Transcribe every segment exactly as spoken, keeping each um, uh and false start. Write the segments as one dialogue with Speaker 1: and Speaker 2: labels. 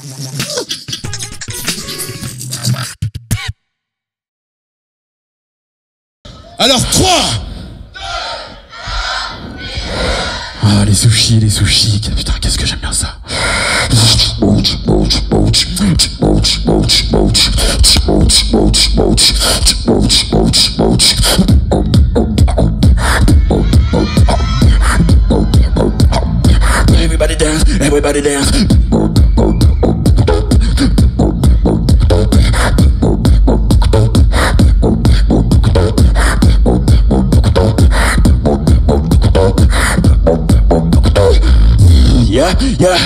Speaker 1: Alors trois.
Speaker 2: Ah, les sushis, les sushis. Putain, qu'est-ce que j'aime bien ça. Everybody dance, everybody dance. Yeah, yeah.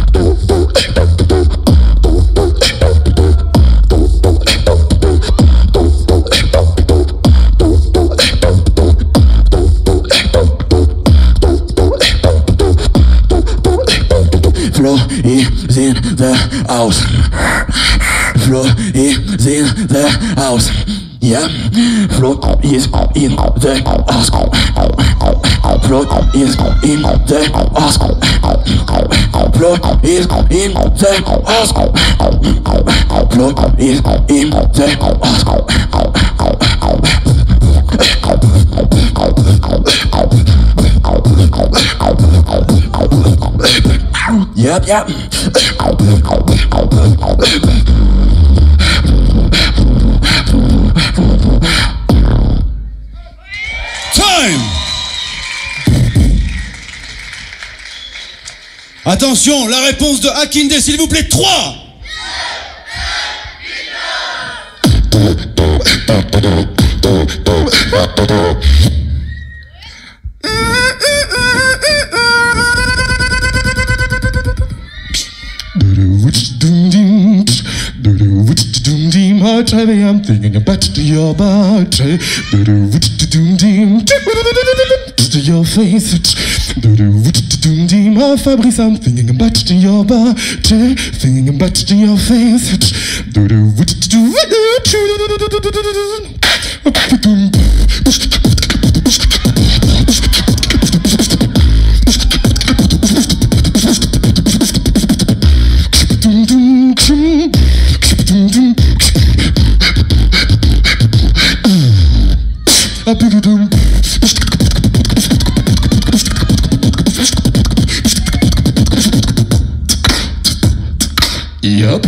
Speaker 2: Flo is in the house. Flo is in the house. Yeah, Flo is in the house. Flo is in the house. Flo is in the house. Flo is in the house. Yep, yep.
Speaker 1: Time. Attention, la réponse de Akinde, s'il vous plaît, trois.
Speaker 2: I'm thinking about your body, to your face, my Fabrice. I'm thinking about your body, thinking about your face. Yup.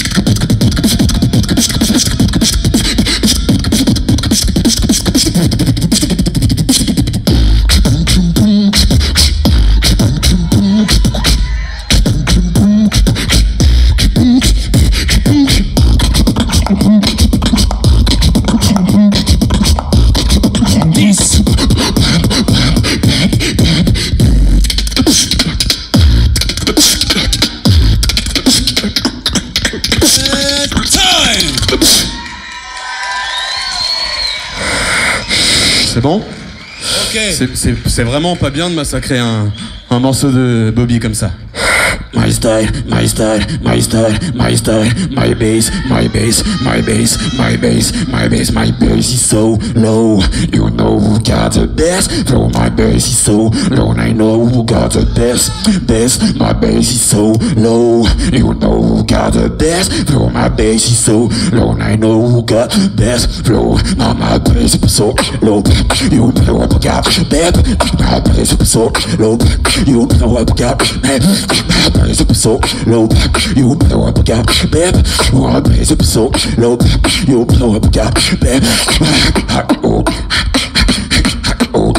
Speaker 2: C'est bon?
Speaker 1: Ok.
Speaker 2: C'est vraiment pas bien de massacrer un, un morceau de Bobby comme ça. My style, my style, my style, my style, my bass, my bass, my bass, my bass, my bass, my bass is so low. You know who got the best flow. My bass is so low. And I know who got the best, best. My bass is so low. You know who got the best flow. My bass is so low. And I know who got the best flow. Now my bass is so low. You know what I got, babe. My bass is so low. You know what I got, babe. It's up so low, you blow up a gap, babe. One place up so low, you blow up a gap, babe. Oh, oh,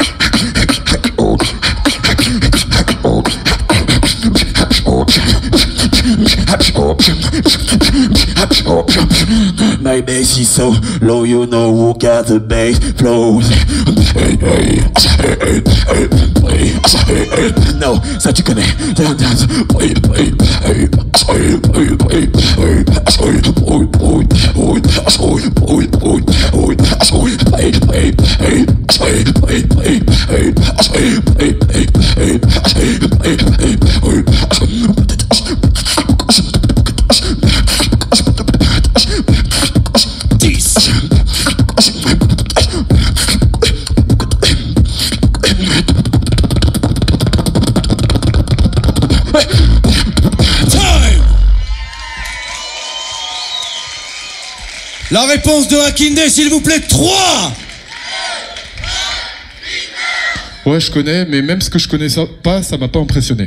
Speaker 2: my bass is so low, you know who got the bass flows. No, ça tu connais. Dance, dance.
Speaker 1: Time! La réponse de Akinde, s'il vous plaît, trois.
Speaker 3: Ouais, je connais, mais même ce que je connais ça, pas, ça m'a pas impressionné.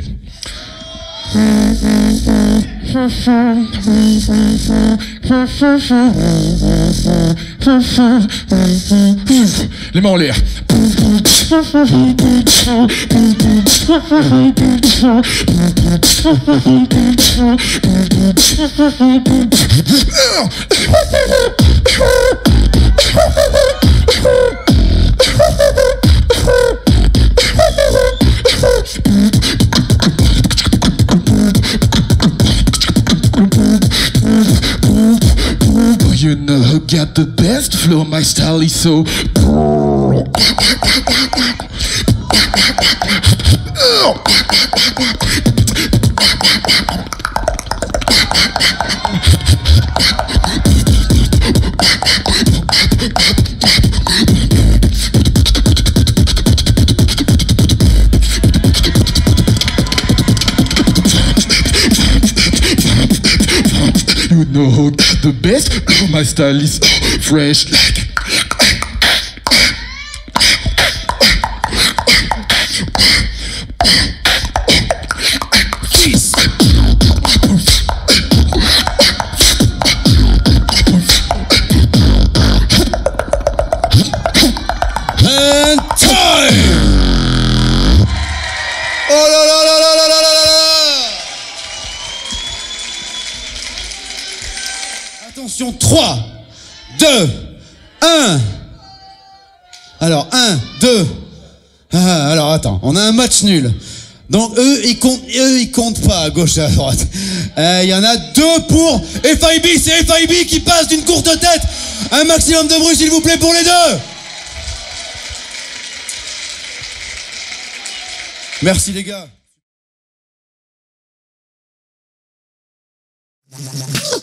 Speaker 3: Les mains en l'air. You know who got the best flow, my style is so. You know who got the best? My style is fresh like.
Speaker 1: And time. Oh là là là là là là là là. Attention, trois, deux, un. Alors, un, deux. Ah, alors, attends, on a un match nul. Donc, eux, ils comptent, eux, ils comptent pas à gauche et à droite. Il euh, y en a deux pour F I B. C'est F I B qui passe d'une courte tête. Un maximum de bruit, s'il vous plaît, pour les deux. Merci, les gars.